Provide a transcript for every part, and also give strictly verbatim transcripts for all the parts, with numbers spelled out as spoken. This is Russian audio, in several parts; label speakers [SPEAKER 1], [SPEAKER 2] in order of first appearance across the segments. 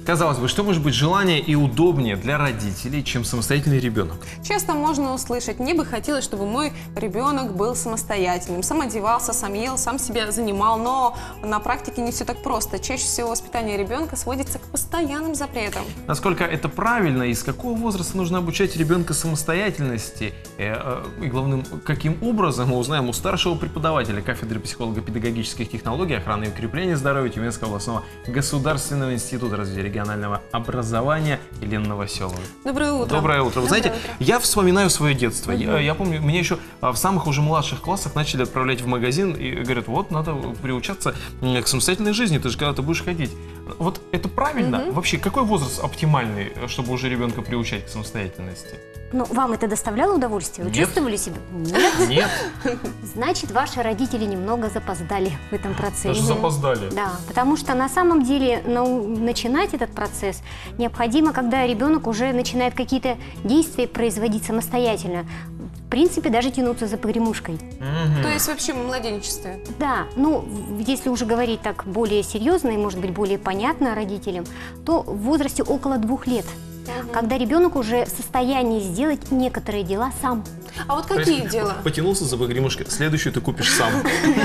[SPEAKER 1] Казалось бы, что может быть желание и удобнее для родителей, чем самостоятельный ребенок?
[SPEAKER 2] Часто можно услышать: мне бы хотелось, чтобы мой ребенок был самостоятельным, сам одевался, сам ел, сам себя занимал, но на практике не все так просто. Чаще всего воспитание ребенка сводится к постоянным запретам.
[SPEAKER 1] Насколько это правильно и с какого возраста нужно обучать ребенка самостоятельности? И, главным, каким образом, мы узнаем у старшего преподавателя кафедры психолого-педагогических технологий, охраны и укрепления здоровья Тюменского областного государственного института развития регионального образования Елены Новоселовой.
[SPEAKER 2] Доброе утро.
[SPEAKER 1] Доброе утро. Вы
[SPEAKER 2] Доброе
[SPEAKER 1] знаете,
[SPEAKER 2] утро.
[SPEAKER 1] я вспоминаю свое детство.
[SPEAKER 2] Угу.
[SPEAKER 1] Я, я помню, меня еще в самых уже младших классах начали отправлять в магазин и говорят: вот, надо приучаться к самостоятельной жизни, ты же когда ты будешь ходить. Вот это правильно?
[SPEAKER 2] Угу.
[SPEAKER 1] Вообще, какой возраст оптимальный, чтобы уже ребенка приучать к самостоятельности?
[SPEAKER 3] Ну, вам это доставляло удовольствие? Вы
[SPEAKER 1] Нет.
[SPEAKER 3] чувствовали себя? Нет?
[SPEAKER 1] Нет.
[SPEAKER 3] Значит, ваши родители немного запоздали в этом процессе.
[SPEAKER 1] Даже запоздали.
[SPEAKER 3] Да, потому что на самом деле ну, начинать этот процесс необходимо, когда ребенок уже начинает какие-то действия производить самостоятельно. В принципе, даже тянуться за погремушкой.
[SPEAKER 1] Угу.
[SPEAKER 2] То есть вообще в младенчестве?
[SPEAKER 3] Да, ну, если уже говорить так более серьезно и, может быть, более понятно родителям, то в возрасте около двух лет.
[SPEAKER 2] Угу.
[SPEAKER 3] Когда ребенок уже в состоянии сделать некоторые дела сам.
[SPEAKER 2] А вот какие дела?
[SPEAKER 1] Потянулся за погремушкой, следующую ты купишь сам.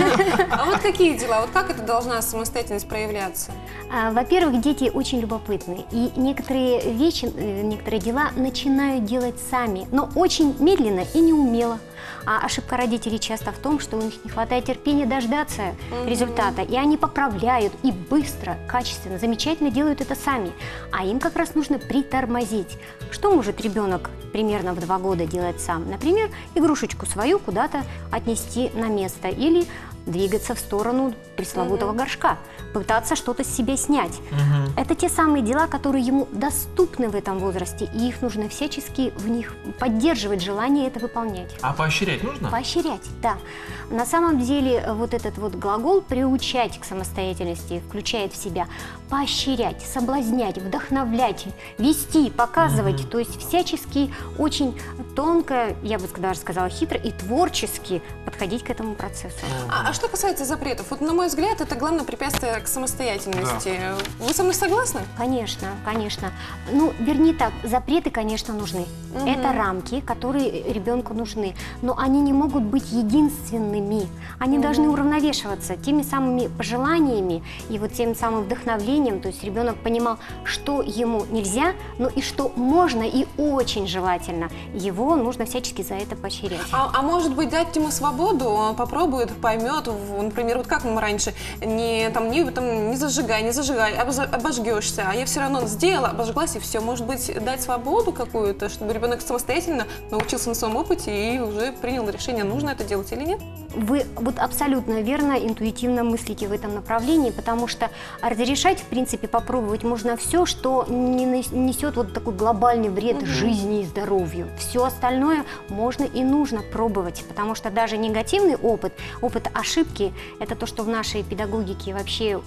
[SPEAKER 2] А вот какие дела? Вот как это должна самостоятельность проявляться?
[SPEAKER 3] А, Во-первых, дети очень любопытны, и некоторые вещи, э, некоторые дела начинают делать сами, но очень медленно и неумело. А ошибка родителей часто в том, что у них не хватает терпения дождаться
[SPEAKER 2] Мгм.
[SPEAKER 3] результата, и они поправляют и быстро, качественно, замечательно делают это сами. А им как раз нужно притормозить. Что может ребенок примерно в два года делать сам? Например, игрушечку свою куда-то отнести на место или двигаться в сторону пресловутого
[SPEAKER 2] Мгм.
[SPEAKER 3] горшка, пытаться что-то с себя снять.
[SPEAKER 1] Мгм.
[SPEAKER 3] Это те самые дела, которые ему доступны в этом возрасте, и их нужно всячески в них поддерживать желание это выполнять.
[SPEAKER 1] А поощрять нужно?
[SPEAKER 3] Поощрять, да. На самом деле вот этот вот глагол «приучать к самостоятельности» включает в себя поощрять, соблазнять, вдохновлять, вести, показывать,
[SPEAKER 1] Мгм.
[SPEAKER 3] то есть всячески очень тонко, я бы даже сказала хитро и творчески подходить к этому процессу.
[SPEAKER 2] А, а что касается запретов, вот на мой взгляд, это главное препятствие к самостоятельности. Вы со мной согласны?
[SPEAKER 3] Конечно, конечно. Ну, вернее так, запреты, конечно, нужны.
[SPEAKER 2] Мгм.
[SPEAKER 3] Это рамки, которые ребенку нужны. Но они не могут быть единственными. Они
[SPEAKER 2] Мгм.
[SPEAKER 3] должны уравновешиваться теми самыми пожеланиями и вот тем самым вдохновлением. То есть ребенок понимал, что ему нельзя, но и что можно и очень желательно. Его нужно всячески за это поощрять.
[SPEAKER 2] А, а может быть, дать ему свободу, он попробует, поймет, в- например, вот как мы раньше, не, там, не, там, не зажигай, не зажигай, обож- обожгешься, а я все равно сделала, обожглась и все. Может быть, дать свободу какую-то, чтобы ребенок самостоятельно научился на своем опыте и уже принял решение, нужно это делать или нет?
[SPEAKER 3] Вы вот абсолютно верно, интуитивно мыслите в этом направлении, потому что разрешать, в принципе, попробовать можно все, что не нес- несет вот такой глобальный вред
[SPEAKER 2] Мгм.
[SPEAKER 3] жизни и здоровью. Все остальное можно и нужно пробовать, потому что даже негативный опыт, опыт ошибки, это то, что в нашей педагогике вообще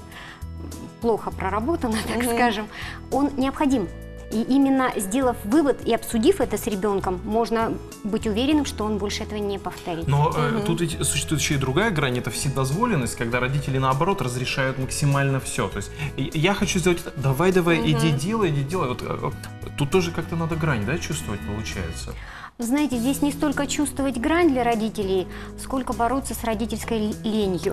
[SPEAKER 3] плохо проработано, так
[SPEAKER 2] Мгм.
[SPEAKER 3] скажем, он необходим. И именно сделав вывод и обсудив это с ребенком, можно быть уверенным, что он больше этого не повторит.
[SPEAKER 1] Но э,
[SPEAKER 2] Мгм.
[SPEAKER 1] тут ведь существует еще и другая грань, это вседозволенность, когда родители, наоборот, разрешают максимально все. То есть и- я хочу сделать это, давай, давай,
[SPEAKER 2] Мгм.
[SPEAKER 1] иди делай, иди делай. Вот, э, тут тоже как-то надо грань, да, чувствовать, получается.
[SPEAKER 3] Вы знаете, здесь не столько чувствовать грань для родителей, сколько бороться с родительской л- ленью.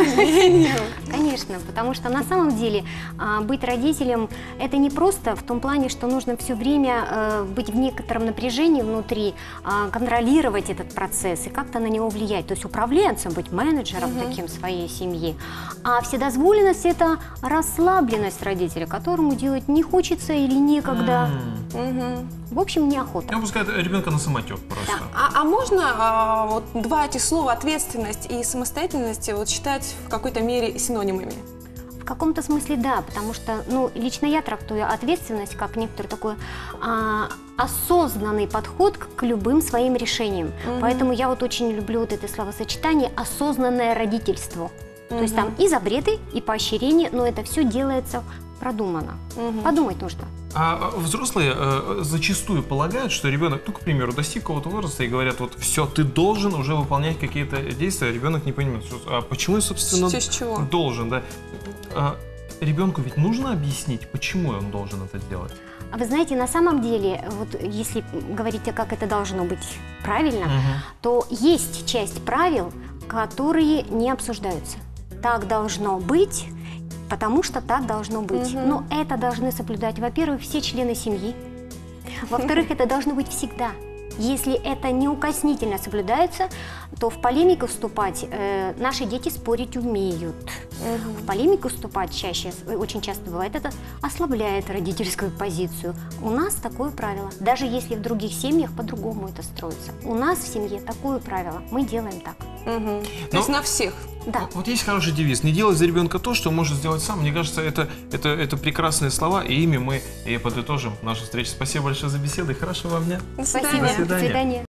[SPEAKER 3] Конечно, потому что на самом деле а, быть родителем – это не просто в том плане, что нужно все время э, быть в некотором напряжении внутри, а, контролировать этот процесс и как-то на него влиять. То есть управленцем, быть менеджером
[SPEAKER 2] Мгм.
[SPEAKER 3] таким своей семьи. А вседозволенность – это расслабленность родителя, которому делать не хочется или некогда.
[SPEAKER 1] М.
[SPEAKER 2] Мгм.
[SPEAKER 3] В общем, неохота.
[SPEAKER 1] Я пускаю ребенка на самотек просто.
[SPEAKER 2] А, а можно а, вот два эти слова ответственность и самостоятельность вот считать в какой-то мере синонимами?
[SPEAKER 3] В каком-то смысле да, потому что, ну, лично я трактую ответственность как некоторый такой а, осознанный подход к, к любым своим решениям.
[SPEAKER 2] Мгм.
[SPEAKER 3] Поэтому я вот очень люблю вот это словосочетание «осознанное родительство». То есть там и запреты, и поощрения, но это все делается продуманно.
[SPEAKER 2] Мгм.
[SPEAKER 3] Подумать нужно.
[SPEAKER 1] А взрослые э, зачастую полагают, что ребенок, ну, к примеру, достиг какого-то возраста и говорят, вот все, ты должен уже выполнять какие-то действия, а ребенок не понимает, что, а почему я, собственно,
[SPEAKER 2] В честь чего?
[SPEAKER 1] должен, да. А, ребенку ведь нужно объяснить, почему он должен это делать?
[SPEAKER 3] А вы знаете, на самом деле, вот если говорить, как это должно быть правильно,
[SPEAKER 1] Мгм.
[SPEAKER 3] то есть часть правил, которые не обсуждаются. Так должно быть, потому что так должно быть.
[SPEAKER 2] Мгм.
[SPEAKER 3] Но это должны соблюдать, во-первых, все члены семьи. Во-вторых, это должно быть всегда. Если это неукоснительно соблюдается, то в полемику вступать э, наши дети спорить умеют. В полемику вступать чаще, очень часто бывает, это ослабляет родительскую позицию. У нас такое правило. Даже если в других семьях по-другому это строится. У нас в семье такое правило. Мы делаем так.
[SPEAKER 2] Мгм. То
[SPEAKER 1] Но-
[SPEAKER 2] есть на всех.
[SPEAKER 3] Да.
[SPEAKER 1] Вот есть хороший девиз: не делай за ребенка то, что он может сделать сам. Мне кажется, это, это, это прекрасные слова, и ими мы и подытожим нашу встречу. Спасибо большое за беседу и хорошего вам дня.
[SPEAKER 2] До
[SPEAKER 3] Спасибо.
[SPEAKER 2] свидания.
[SPEAKER 1] До свидания.
[SPEAKER 3] До свидания.